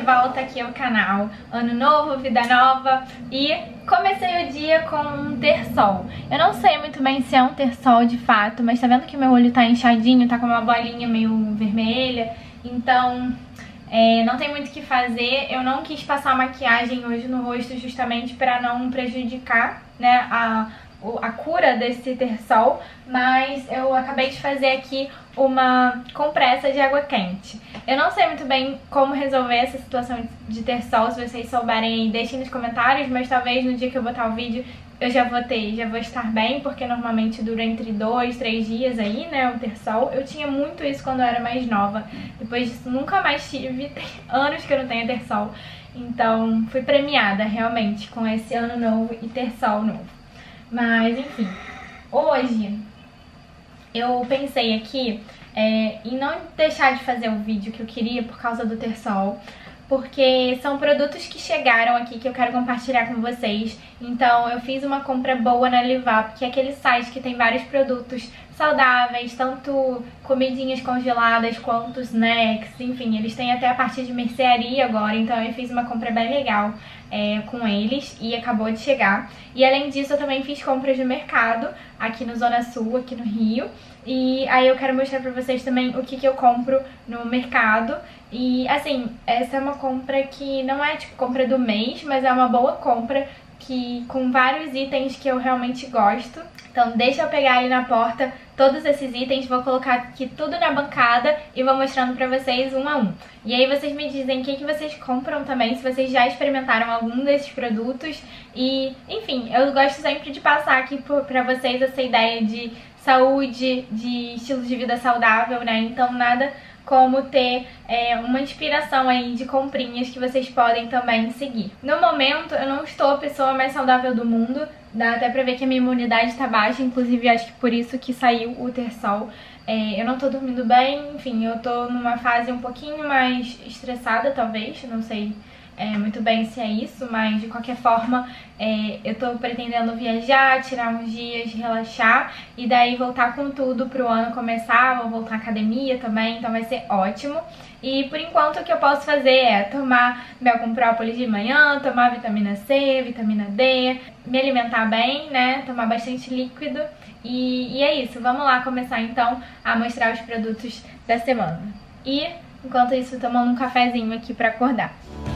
volta aqui ao canal. Ano novo, vida nova. E comecei o dia com um terçol. Eu não sei muito bem se é um terçol de fato, mas tá vendo que meu olho tá inchadinho, tá com uma bolinha meio vermelha. Então não tem muito o que fazer. Eu não quis passar maquiagem hoje no rosto justamente pra não prejudicar, né, a cura desse terçol, mas eu acabei de fazer aqui uma compressa de água quente. Eu não sei muito bem como resolver essa situação de terçol. Se vocês souberem aí, deixem nos comentários, mas talvez no dia que eu botar o vídeo eu já vou estar bem, porque normalmente dura entre 2, 3 dias aí, né, o terçol. Eu tinha muito isso quando eu era mais nova. Depois disso nunca mais tive, tem anos que eu não tenho terçol. Então fui premiada realmente com esse ano novo e terçol novo. Mas enfim, hoje eu pensei aqui em não deixar de fazer o vídeo que eu queria por causa do terçol, porque são produtos que chegaram aqui que eu quero compartilhar com vocês. Então eu fiz uma compra boa na Livap, que é aquele site que tem vários produtos saudáveis, tanto comidinhas congeladas quanto snacks, enfim, eles têm até a parte de mercearia agora, então eu fiz uma compra bem legal com eles e acabou de chegar. E além disso eu também fiz compras no mercado, aqui no Zona Sul, aqui no Rio, e aí eu quero mostrar pra vocês também o que eu compro no mercado. E assim, essa é uma compra que não é tipo compra do mês, mas é uma boa compra com vários itens que eu realmente gosto. Então deixa eu pegar ali na porta todos esses itens, vou colocar aqui tudo na bancada e vou mostrando pra vocês um a um. E aí vocês me dizem o que vocês compram também, se vocês já experimentaram algum desses produtos. E, enfim, eu gosto sempre de passar aqui pra vocês essa ideia de saúde, de estilo de vida saudável, né? Então nada como ter uma inspiração aí de comprinhas que vocês podem também seguir. No momento, eu não estou a pessoa mais saudável do mundo, dá até pra ver que a minha imunidade tá baixa, inclusive acho que por isso que saiu o terçol. Eu não tô dormindo bem, enfim, eu tô numa fase um pouquinho mais estressada, talvez, não sei muito bem se é isso, mas de qualquer forma eu tô pretendendo viajar, tirar uns dias, relaxar e daí voltar com tudo pro ano começar. Vou voltar à academia também, então vai ser ótimo. E por enquanto o que eu posso fazer é tomar mel com própolis de manhã, tomar vitamina C, vitamina D, me alimentar bem, né, tomar bastante líquido e é isso. Vamos lá começar então a mostrar os produtos da semana. E enquanto isso, tomando um cafezinho aqui pra acordar.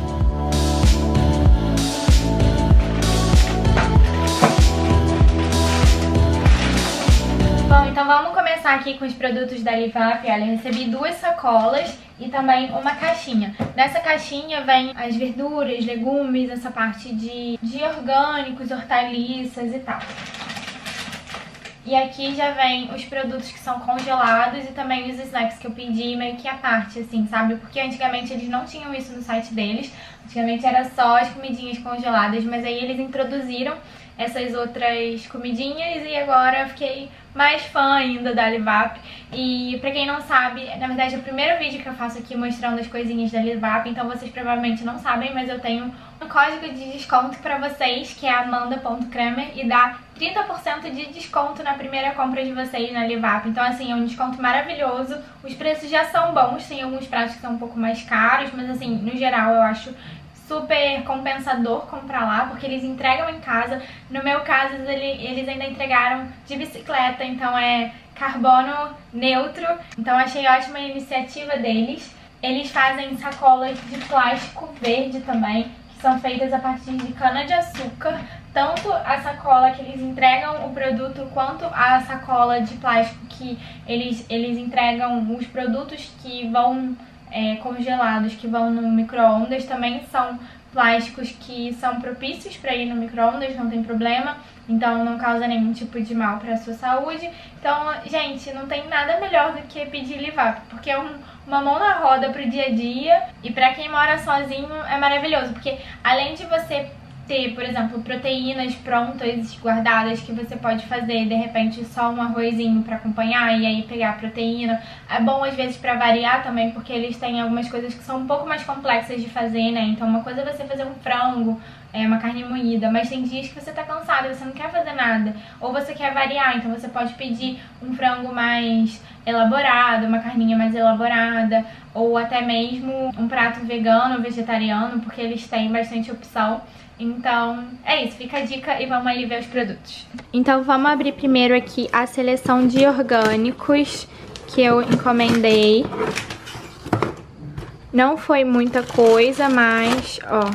Bom, então vamos começar aqui com os produtos da Livap. Olha, eu recebi 2 sacolas e também uma caixinha. Nessa caixinha vem as verduras, legumes, essa parte de orgânicos, hortaliças e tal. E aqui já vem os produtos que são congelados e também os snacks que eu pedi meio que à parte, assim, sabe? Porque antigamente eles não tinham isso no site deles. Antigamente era só as comidinhas congeladas, mas aí eles introduziram essas outras comidinhas e agora eu fiquei mais fã ainda da Livap. E pra quem não sabe, na verdade é o primeiro vídeo que eu faço aqui mostrando as coisinhas da Livap, então vocês provavelmente não sabem, mas eu tenho um código de desconto pra vocês, que é amanda.kramer, e dá 30% de desconto na primeira compra de vocês na Livap. Então assim, é um desconto maravilhoso, os preços já são bons, tem alguns pratos que são um pouco mais caros, mas assim, no geral eu acho super compensador comprar lá, porque eles entregam em casa. No meu caso, eles ainda entregaram de bicicleta, então é carbono neutro. Então achei ótima a iniciativa deles. Eles fazem sacolas de plástico verde também, que são feitas a partir de cana-de-açúcar. Tanto a sacola que eles entregam o produto, quanto a sacola de plástico que eles entregam os produtos que vão congelados, que vão no micro-ondas, também são plásticos que são propícios para ir no micro-ondas, não tem problema, então não causa nenhum tipo de mal para a sua saúde. Então, gente, não tem nada melhor do que pedir Livap, porque é uma mão na roda pro dia a dia, e para quem mora sozinho é maravilhoso, porque além de você ter, por exemplo, proteínas prontas, guardadas, que você pode fazer, de repente, só um arrozinho pra acompanhar e aí pegar a proteína. É bom, às vezes, pra variar também, porque eles têm algumas coisas que são um pouco mais complexas de fazer, né? Então, uma coisa é você fazer um frango uma carne moída, mas tem dias que você tá cansado, você não quer fazer nada, ou você quer variar, então você pode pedir um frango mais elaborado, uma carninha mais elaborada, ou até mesmo um prato vegano ou vegetariano, porque eles têm bastante opção. Então é isso, fica a dica e vamos ali ver os produtos. Então vamos abrir primeiro aqui a seleção de orgânicos que eu encomendei. Não foi muita coisa, mas ó,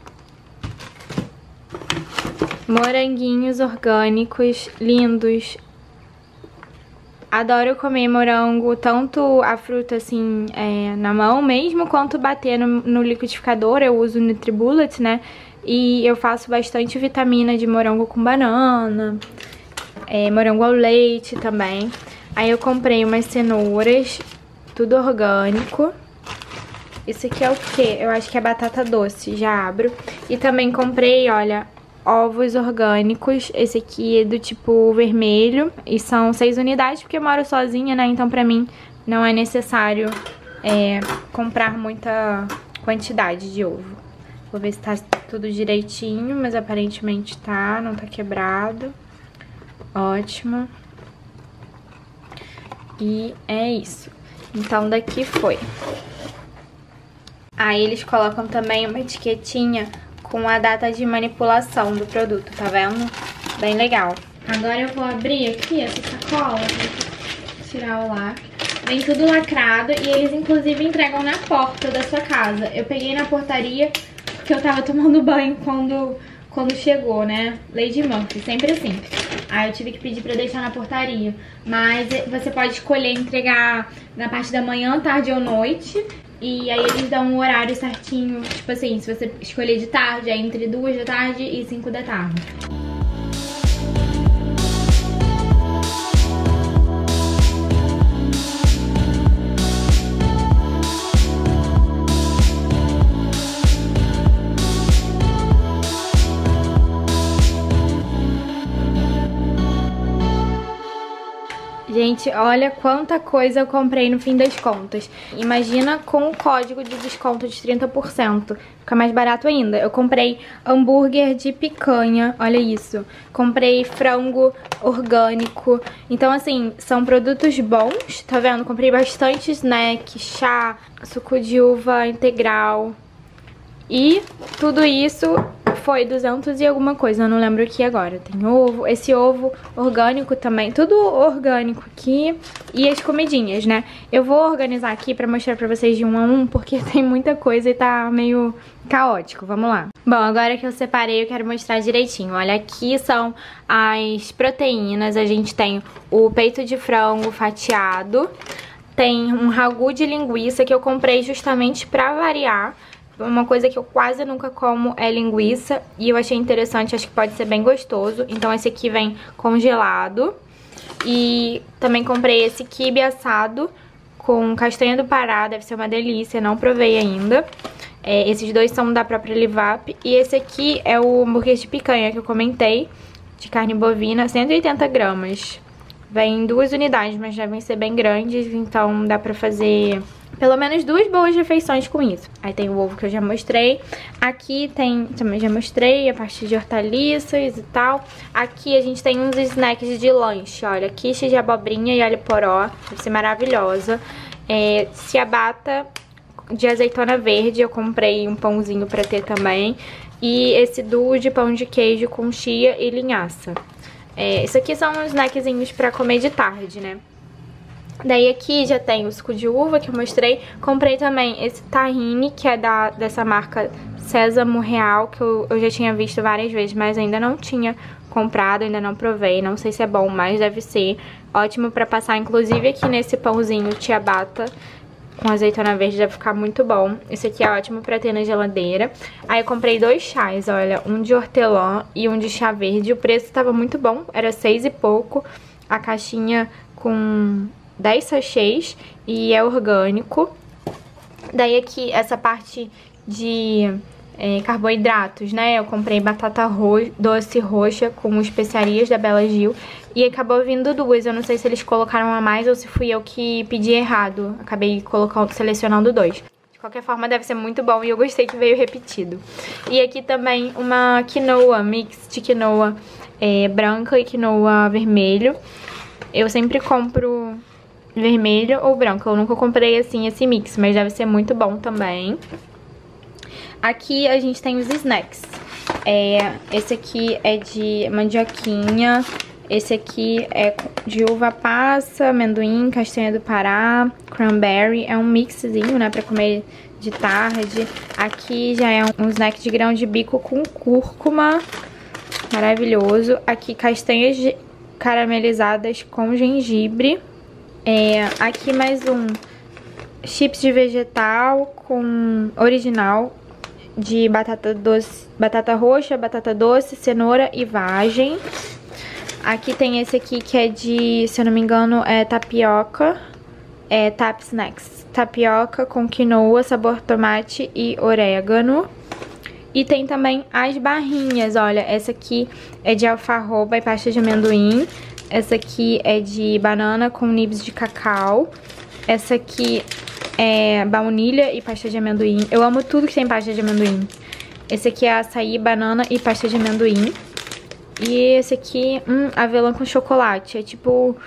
moranguinhos orgânicos lindos. Adoro comer morango, tanto a fruta assim na mão mesmo, quanto bater no liquidificador. Eu uso NutriBullet, né? E eu faço bastante vitamina de morango com banana, morango ao leite também. Aí eu comprei umas cenouras, tudo orgânico. Isso aqui é o quê? Eu acho que é batata doce, já abro. E também comprei, olha, ovos orgânicos. Esse aqui é do tipo vermelho e são 6 unidades, porque eu moro sozinha, né? Então pra mim não é necessário comprar muita quantidade de ovo. Vou ver se tá tudo direitinho, mas aparentemente tá, não tá quebrado. Ótimo. E é isso. Então daqui foi. Aí eles colocam também uma etiquetinha com a data de manipulação do produto, tá vendo? Bem legal. Agora eu vou abrir aqui essa sacola, vou tirar o lacre. Vem tudo lacrado e eles inclusive entregam na porta da sua casa. Eu peguei na portaria porque eu tava tomando banho quando chegou, né? Lady Murphy, sempre assim. Aí eu tive que pedir pra deixar na portaria. Mas você pode escolher entregar na parte da manhã, tarde ou noite. E aí eles dão um horário certinho, tipo assim, se você escolher de tarde, é entre 2 da tarde e 5 da tarde. Gente, olha quanta coisa eu comprei no fim das contas. Imagina com o código de desconto de 30%. Fica mais barato ainda. Eu comprei hambúrguer de picanha, olha isso. Comprei frango orgânico. Então, assim, são produtos bons, tá vendo? Comprei bastante snack, chá, suco de uva integral. E tudo isso foi 200 e alguma coisa, eu não lembro aqui agora. Tem ovo, esse ovo orgânico também, tudo orgânico aqui. E as comidinhas, né? Eu vou organizar aqui pra mostrar pra vocês de um a um, porque tem muita coisa e tá meio caótico. Vamos lá. Bom, agora que eu separei, eu quero mostrar direitinho. Olha, aqui são as proteínas. A gente tem o peito de frango fatiado. Tem um ragu de linguiça que eu comprei justamente pra variar. Uma coisa que eu quase nunca como é linguiça e eu achei interessante, acho que pode ser bem gostoso. Então esse aqui vem congelado. E também comprei esse quibe assado com castanha do Pará, deve ser uma delícia, não provei ainda. Esses dois são da própria Livap. E esse aqui é o hambúrguer de picanha que eu comentei, de carne bovina, 180 gramas. Vem 2 unidades, mas devem ser bem grandes, então dá pra fazer pelo menos 2 boas refeições com isso. Aí tem o ovo que eu já mostrei. Aqui tem, também já mostrei, a parte de hortaliças e tal. Aqui a gente tem uns snacks de lanche, olha. Quiche de abobrinha e alho poró, deve ser maravilhosa. Ciabatta de azeitona verde, eu comprei um pãozinho pra ter também. E esse duo de pão de queijo com chia e linhaça. Isso aqui são uns snackzinhos pra comer de tarde, né? Daí aqui já tem o suco de uva que eu mostrei. Comprei também esse tahine, que é dessa marca Sésamo Real, que eu já tinha visto várias vezes, mas ainda não tinha comprado, ainda não provei. Não sei se é bom, mas deve ser ótimo pra passar, inclusive aqui nesse pãozinho ciabatta com azeitona verde, deve ficar muito bom. Esse aqui é ótimo pra ter na geladeira. Aí eu comprei 2 chás, olha, um de hortelã e um de chá verde. O preço tava muito bom, era 6 e pouco. A caixinha com 10 sachês e é orgânico. Daí aqui essa parte de carboidratos, né? Eu comprei batata doce roxa com especiarias da Bela Gil e acabou vindo 2. Eu não sei se eles colocaram a mais ou se fui eu que pedi errado. Acabei selecionando 2. De qualquer forma, deve ser muito bom e eu gostei que veio repetido. E aqui também uma quinoa, mix de quinoa branca e quinoa vermelho. Eu sempre compro vermelho ou branco. Eu nunca comprei assim esse mix, mas deve ser muito bom também. Aqui a gente tem os snacks. Esse aqui é de mandioquinha. Esse aqui é de uva passa, amendoim, castanha do Pará, cranberry. É um mixzinho, né, pra comer de tarde. Aqui já é um snack de grão de bico com cúrcuma. Maravilhoso. Aqui castanhas caramelizadas com gengibre. Aqui mais um chips de vegetal com original de batata doce, batata roxa, batata doce, cenoura e vagem. Aqui tem esse aqui que é de, se eu não me engano, tapioca, Tap Snacks. Tapioca com quinoa, sabor tomate e orégano. E tem também as barrinhas, olha, essa aqui é de alfarroba e pasta de amendoim. Essa aqui é de banana com nibs de cacau. Essa aqui é baunilha e pasta de amendoim. Eu amo tudo que tem pasta de amendoim. Esse aqui é açaí, banana e pasta de amendoim. E esse aqui, avelã com chocolate. É tipo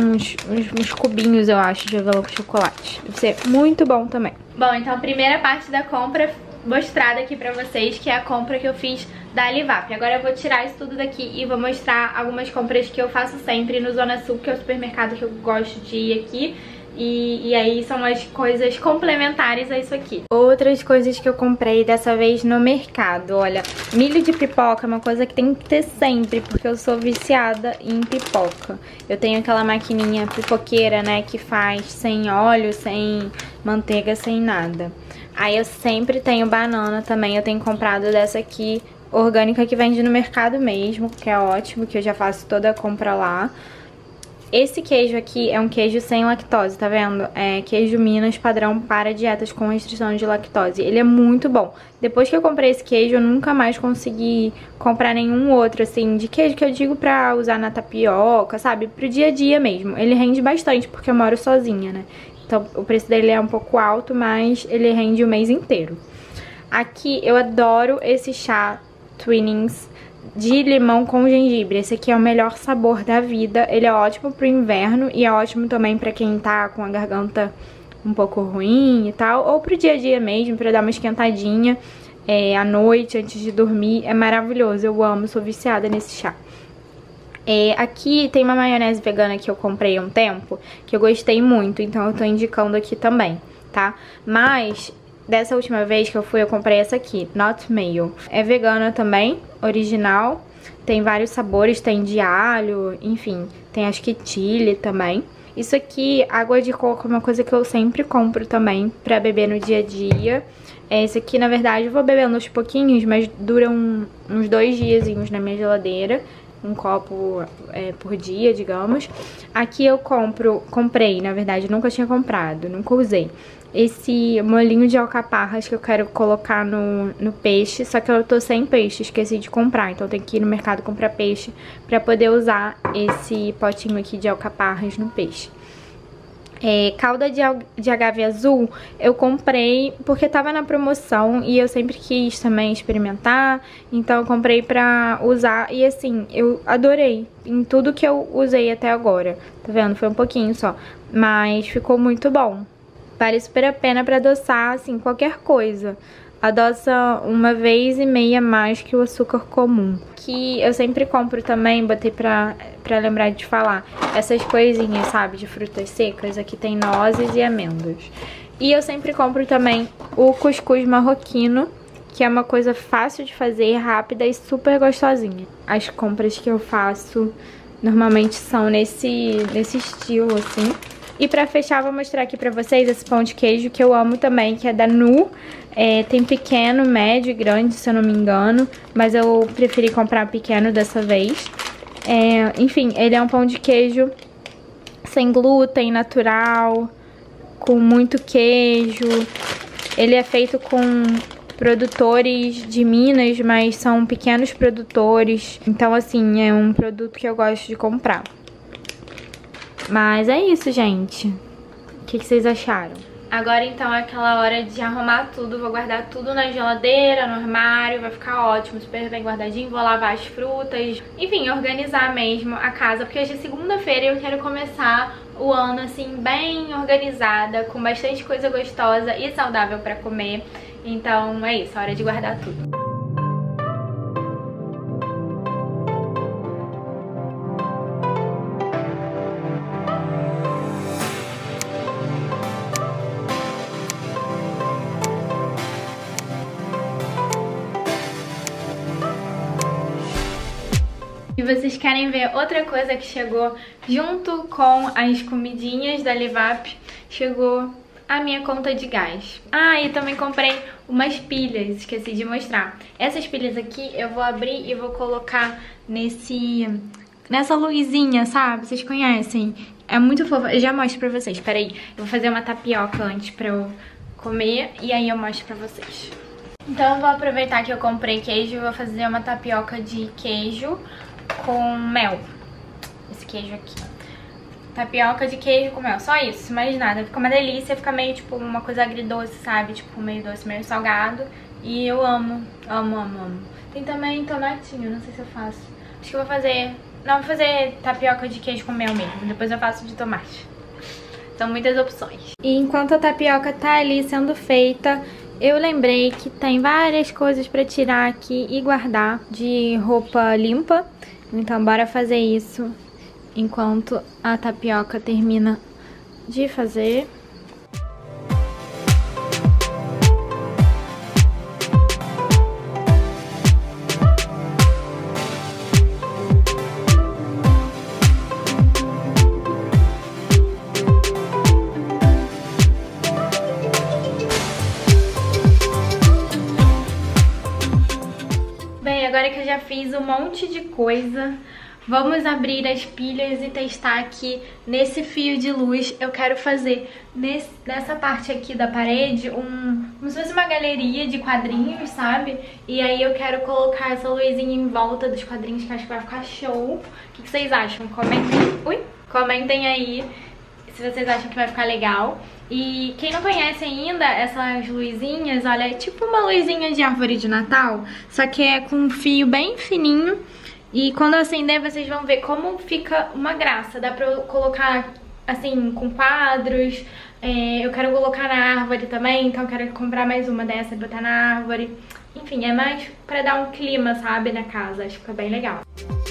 uns cubinhos, eu acho, de avelã com chocolate. Deve ser muito bom também. Bom, então a primeira parte da compra mostrada aqui pra vocês, que é a compra que eu fiz da Alivap. Agora eu vou tirar isso tudo daqui e vou mostrar algumas compras que eu faço sempre no Zona Sul, que é o supermercado que eu gosto de ir aqui. E aí são as coisas complementares a isso aqui. Outras coisas que eu comprei dessa vez no mercado, olha, milho de pipoca é uma coisa que tem que ter sempre, porque eu sou viciada em pipoca. Eu tenho aquela maquininha pipoqueira, né, que faz sem óleo, sem manteiga, sem nada. Aí eu sempre tenho banana também, eu tenho comprado dessa aqui, orgânica, que vende no mercado mesmo, que é ótimo, que eu já faço toda a compra lá. Esse queijo aqui é um queijo sem lactose, tá vendo? É queijo Minas padrão para dietas com restrição de lactose. Ele é muito bom. Depois que eu comprei esse queijo, eu nunca mais consegui comprar nenhum outro, assim, de queijo que eu digo pra usar na tapioca, sabe? Pro dia a dia mesmo. Ele rende bastante, porque eu moro sozinha, né? Então o preço dele é um pouco alto, mas ele rende o mês inteiro. Aqui eu adoro esse chá Twinings de limão com gengibre. Esse aqui é o melhor sabor da vida. Ele é ótimo pro inverno e é ótimo também pra quem tá com a garganta um pouco ruim e tal, ou pro dia a dia mesmo, pra dar uma esquentadinha à noite, antes de dormir. É maravilhoso, eu amo, sou viciada nesse chá. Aqui tem uma maionese vegana que eu comprei há um tempo, que eu gostei muito, então eu tô indicando aqui também, tá? Mas dessa última vez que eu fui, eu comprei essa aqui, Not Mayo. É vegana também, original. Tem vários sabores, tem de alho, enfim. Tem acho que chile também. Isso aqui, água de coco, é uma coisa que eu sempre compro também pra beber no dia a dia. Esse aqui, na verdade, eu vou bebendo aos pouquinhos, mas dura uns 2 diazinhos na minha geladeira. Um copo por dia, digamos. Aqui eu comprei, na verdade, nunca tinha comprado, nunca usei. Esse molinho de alcaparras que eu quero colocar no peixe, só que eu tô sem peixe, esqueci de comprar, então eu tenho que ir no mercado comprar peixe pra poder usar esse potinho aqui de alcaparras no peixe. Calda de agave azul eu comprei porque tava na promoção e eu sempre quis também experimentar, então eu comprei pra usar e assim, eu adorei em tudo que eu usei até agora, tá vendo? Foi um pouquinho só, mas ficou muito bom. Vale super a pena pra adoçar, assim, qualquer coisa. Adoça 1,5 vezes mais que o açúcar comum. Que eu sempre compro também, botei pra lembrar de falar, essas coisinhas, sabe, de frutas secas. Aqui tem nozes e amêndoas. E eu sempre compro também o cuscuz marroquino, que é uma coisa fácil de fazer, rápida e super gostosinha. As compras que eu faço normalmente são nesse estilo, assim. E pra fechar, vou mostrar aqui pra vocês esse pão de queijo que eu amo também, que é da Nu. Tem pequeno, médio e grande, se eu não me engano, mas eu preferi comprar pequeno dessa vez. Enfim, ele é um pão de queijo sem glúten, natural, com muito queijo. Ele é feito com produtores de Minas, mas são pequenos produtores. Então, assim, é um produto que eu gosto de comprar. Mas é isso, gente. O que vocês acharam? Agora então é aquela hora de arrumar tudo, vou guardar tudo na geladeira, no armário, vai ficar ótimo, super bem guardadinho, vou lavar as frutas, enfim, organizar mesmo a casa, porque hoje é segunda-feira e eu quero começar o ano assim bem organizada, com bastante coisa gostosa e saudável pra comer, então é isso, hora de guardar tudo. E vocês querem ver outra coisa que chegou junto com as comidinhas da Livap? Chegou a minha conta de gás. Ah, e também comprei umas pilhas, esqueci de mostrar. Essas pilhas aqui eu vou abrir e vou colocar nessa luzinha, sabe? Vocês conhecem? É muito fofa. Eu já mostro pra vocês. Peraí, eu vou fazer uma tapioca antes pra eu comer e aí eu mostro pra vocês. Então eu vou aproveitar que eu comprei queijo e vou fazer uma tapioca de queijo com mel. Esse queijo aqui. Tapioca de queijo com mel. Só isso, mais nada. Fica uma delícia, fica meio tipo uma coisa agridoce, sabe? Tipo meio doce, meio salgado. E eu amo, amo, amo, amo. Tem também tomatinho, não sei se eu faço. Acho que eu vou fazer... Não, vou fazer tapioca de queijo com mel mesmo. Depois eu faço de tomate. São muitas opções. E enquanto a tapioca tá ali sendo feita, eu lembrei que tem várias coisas pra tirar aqui e guardar de roupa limpa. Então bora fazer isso enquanto a tapioca termina de fazer. Bem, agora que eu já fiz um monte de coisa, vamos abrir as pilhas e testar aqui nesse fio de luz. Eu quero fazer nessa parte aqui da parede como se fosse uma galeria de quadrinhos, sabe? E aí eu quero colocar essa luzinha em volta dos quadrinhos, que eu acho que vai ficar show. O que vocês acham? Comentem aí se vocês acham que vai ficar legal. E quem não conhece ainda essas luzinhas, olha, é tipo uma luzinha de árvore de Natal, só que é com um fio bem fininho. E quando eu acender, vocês vão ver como fica uma graça. Dá pra eu colocar, assim, com quadros. Eu quero colocar na árvore também, então eu quero comprar mais uma dessa e botar na árvore. Enfim, é mais pra dar um clima, sabe, na casa. Acho que fica bem legal.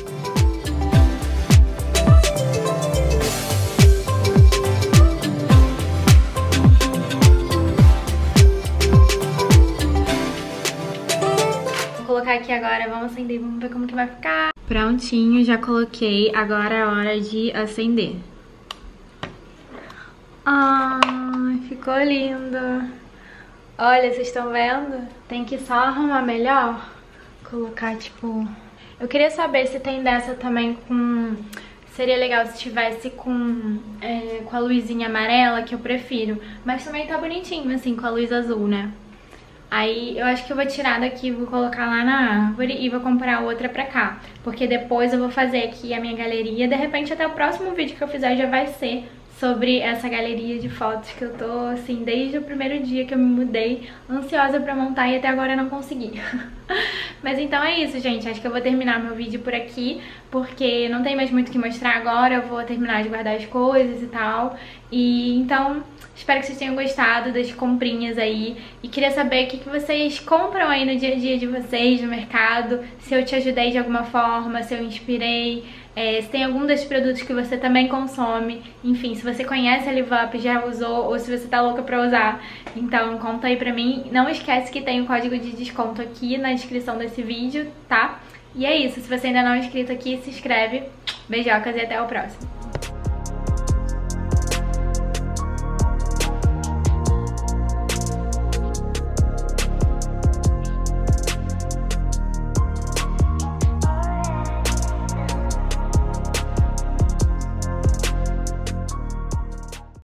Vou colocar aqui agora, vamos acender, vamos ver como que vai ficar. Prontinho, já coloquei, agora é hora de acender. Ai, ficou lindo. Olha, vocês estão vendo? Tem que só arrumar melhor. Colocar, tipo... Eu queria saber se tem dessa também com... Seria legal se tivesse com a luzinha amarela, que eu prefiro. Mas também tá bonitinho, assim, com a luz azul, né? Aí eu acho que eu vou tirar daqui, vou colocar lá na árvore e vou comprar outra pra cá. Porque depois eu vou fazer aqui a minha galeria. De repente até o próximo vídeo que eu fizer já vai ser sobre essa galeria de fotos que eu tô, assim, desde o primeiro dia que eu me mudei, ansiosa pra montar e até agora eu não consegui. Mas então é isso, gente. Acho que eu vou terminar meu vídeo por aqui, porque não tem mais muito o que mostrar agora. Eu vou terminar de guardar as coisas e tal. E então... Espero que vocês tenham gostado das comprinhas aí. E queria saber o que vocês compram aí no dia a dia de vocês, no mercado. Se eu te ajudei de alguma forma, se eu inspirei. Se tem algum desses produtos que você também consome. Enfim, se você conhece a Livap, já usou, ou se você tá louca pra usar. Então conta aí pra mim. Não esquece que tem o código de desconto aqui na descrição desse vídeo, tá? E é isso. Se você ainda não é inscrito aqui, se inscreve. Beijocas e até o próximo.